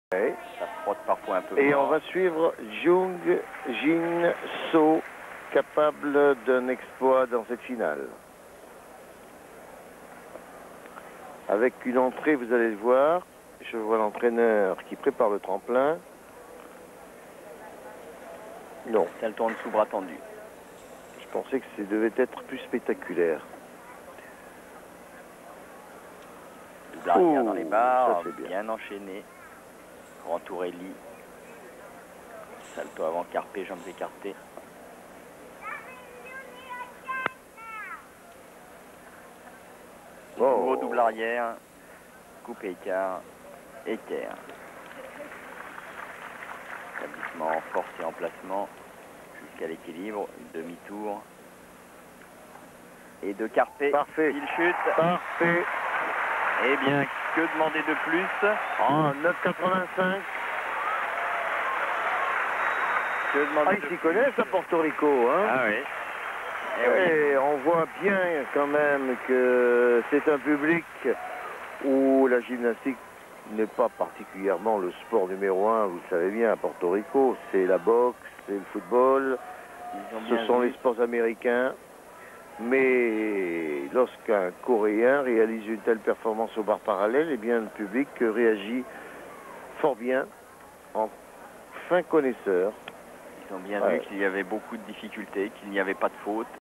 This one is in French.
Ouais. Ça frotte parfois un peu. Et fort. on va suivre Jung Jin So, capable d'un exploit dans cette finale. Avec une entrée, vous allez le voir, je vois l'entraîneur qui prépare le tremplin. Non, Elle tourne sous bras tendu. je pensais que ça devait être plus spectaculaire. Double arrière dans les barres, ça, c'est bien enchaîné. Grand Tourelli. Salto avant carpé, jambes écartées. Nouveau double arrière. Coupe et écart. Équerre. Établissement en force et en placement. Jusqu'à l'équilibre. Demi-tour. Et de carpé. Parfait. Il chute. Parfait. Eh bien, que demander de plus? En 9,85. Que demander Ils de s'y plus? connaissent à Porto Rico, hein? Ah oui. Eh oui. Et on voit bien quand même que c'est un public où la gymnastique n'est pas particulièrement le sport numéro un, vous le savez bien, à Porto Rico. C'est la boxe, c'est le football, ce sont les sports américains. Mais lorsqu'un Coréen réalise une telle performance au bar parallèle, eh bien le public réagit fort bien, en fin connaisseur. Ils ont bien vu qu'il y avait beaucoup de difficultés, qu'il n'y avait pas de faute.